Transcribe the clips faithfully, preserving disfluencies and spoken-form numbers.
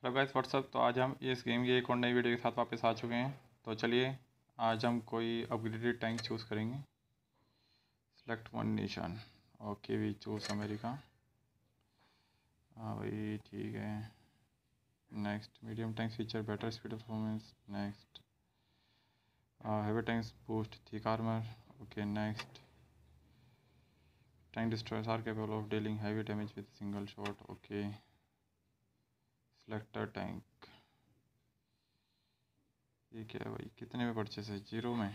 Hello guys what's up. तो आज हम इस गेम की एक और नई वीडियो के साथ वापस आ चुके हैं। तो चलिए आज हम कोई अपग्रेडेड टैंक चूज़ करेंगे। Select one nation. Okay we choose America. हाँ भाई ठीक है। Next medium tank feature better speed performance. Next heavy tanks boost thick armour. Okay next tank destroyers are capable of dealing heavy damage with single shot. Okay select a tank. ये क्या है भाई, कितने में परचेस है? जीरो में।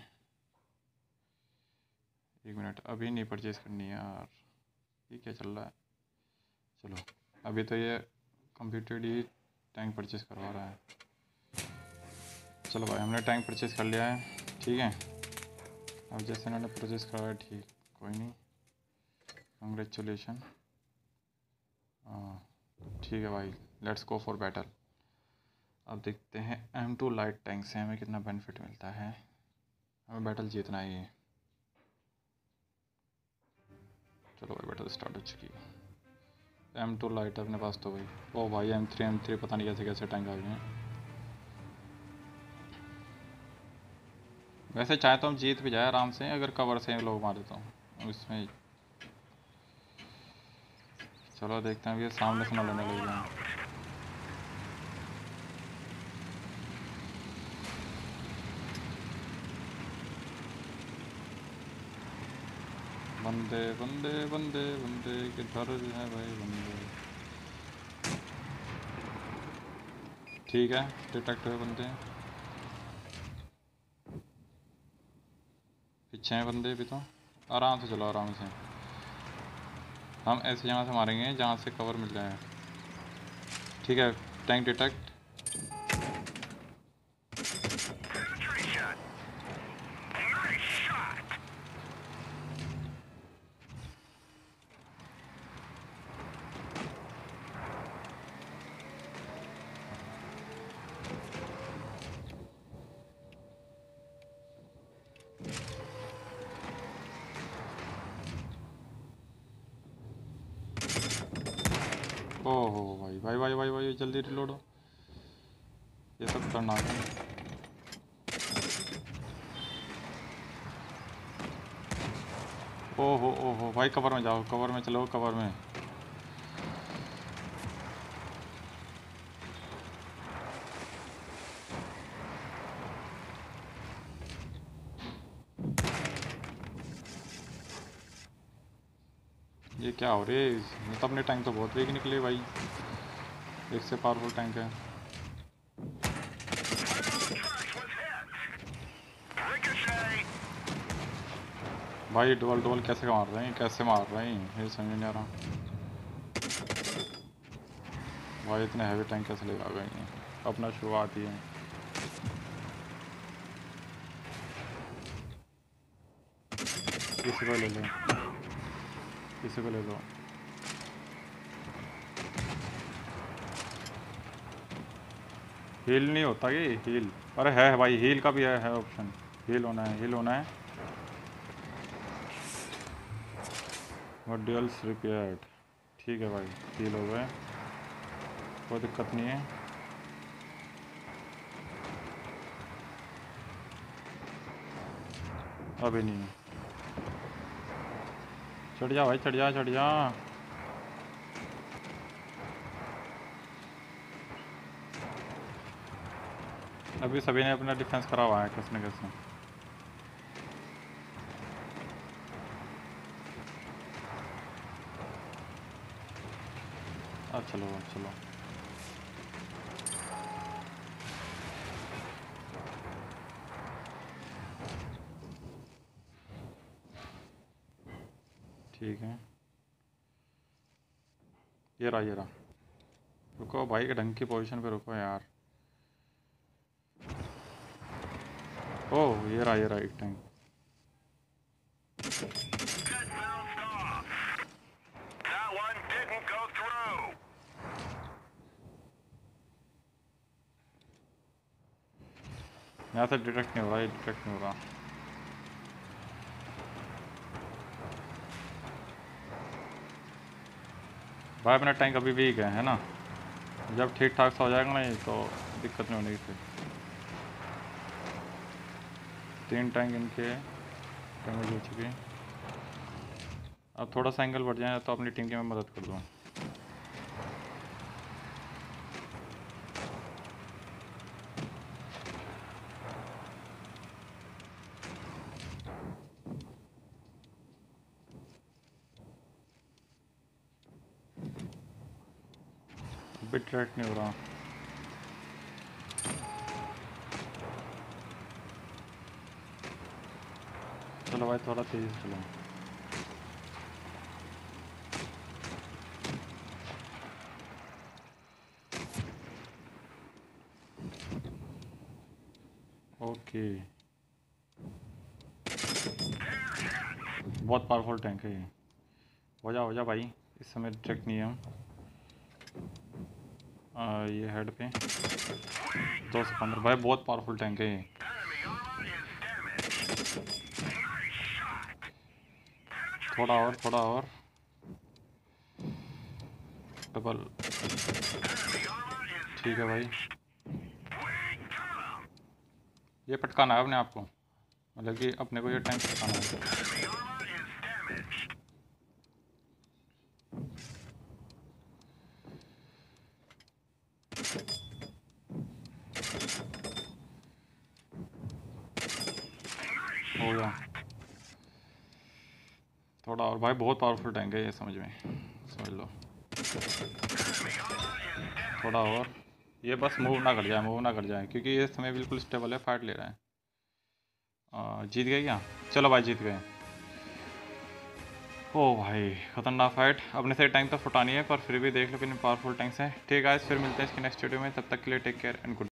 एक minute, अभी नहीं परचेस करनी है यार। ये क्या चल रहा है? चलो अभी तो ये कंप्यूटेड ही टैंक परचेस करवा रहा है। चलो भाई हमने टैंक परचेस कर लिया है। ठीक है, अब जैसे इन्होंने परचेस करवाया ठीक, कोई नहीं, कंग्रेचुलेशन। हाँ ठीक है भाई, लेट्स गो फॉर बैटल। अब देखते हैं एम टू लाइट टैंक से हमें कितना बेनिफिट मिलता है। हमें बैटल जीतना ही है। चलो भाई बैटल स्टार्ट हो चुकी है। एम टू लाइट अपने पास तो भाई। ओ भाई एम थ्री एम थ्री पता नहीं कैसे कैसे टैंक आ गए हैं। वैसे चाहे तो हम जीत भी जाए आराम से, अगर कवर से लोग मारे तो इसमें। चलो देखते हैं, ये सामने से ना लेने लग जाए। बंदे बंदे बंदे बंदे किधर है भाई बंदे? ठीक है डिटेक्ट हुए बंदे। पीछे हैं बंदे भी तो। आराम से चलो आराम से। हम ऐसी जगह से मारेंगे जहाँ से कवर मिल जाए। ठीक है टैंक डिटेक्ट। ओहो भाई भाई भाई भाई भाई जल्दी रिलोड हो। ये सब करना है। ओहो ओहो भाई कवर में जाओ, कवर में चलो, कवर में। ये क्या हो रही है? मतलब अपने टैंक तो बहुत वीक निकले भाई, एक से पावरफुल टैंक है। भाई डबल डबल कैसे मार रहे हैं, कैसे मार रहे हैं, ये समझ नहीं आ रहा भाई। इतने हैवी टैंक कैसे ले आ गए हैं? अपना शुरुआत ही है। किसी को ले लो, किसी को ले लो। हील नहीं होता कि हील? अरे है भाई, हील का भी है, है ऑप्शन। हील होना है, हील होना है। Modules repaired. ठीक है भाई, हील हो गए, कोई दिक्कत नहीं है। अभी नहीं है। चढ़ जा भाई, चढ़ जा चढ़ जा। अभी सभी ने अपना डिफेंस करा हुआ है किसने किसने। अब चलो अब चलो। ठीक है ये रहा ये रहा। रुको भाई के ढंग की पोजीशन पे रुको यार। ओह ये रहा ये रहा एक टैंक। यहाँ से डिटेक्ट नहीं हो रहा, ये डिटेक्ट नहीं हो रहा। भाई अपना टैंक अभी वीक है, है ना? जब ठीक ठाक सा हो जाएगा ना ये तो दिक्कत नहीं होने की। तीन टैंक इनके डैमेज हो चुके हैं। अब थोड़ा सा एंगल बढ़ जाए तो अपनी टीम की मैं मदद कर दूँ। बिट रेट नहीं हो रहा। चलो भाई थोड़ा तेज़ी से चलो। ओके, बहुत पावरफुल टैंक है ये। हो जा हो जा भाई, इस समय ट्रैक नहीं है हम। आ, ये हेड पे दो सौ पंद्रह भाई, बहुत पावरफुल टैंक है ये। थोड़ा और थोड़ा और डबल। ठीक है भाई, ये पटकाना है अपने आप को, मतलब कि अपने को ये टैंक पटकाना है। हो गया थोड़ा और भाई, बहुत पावरफुल टैंक है ये, समझ में समझ लो। थोड़ा और, ये बस मूव ना कर जाए, मूव ना कर जाए, क्योंकि ये समय बिल्कुल स्टेबल है, फाइट ले रहा है। आ, जीत गए क्या? चलो भाई जीत गए। ओ भाई खतरनाक फाइट। अपने से टैंक तो फुटानी है, पर फिर भी देख लो कितने पावरफुल टैंक्स हैं। ठीक है, फिर मिलते हैं इसके नेक्स्ट वीडियो में, तब तक के लिए टेक केयर एंड गुड।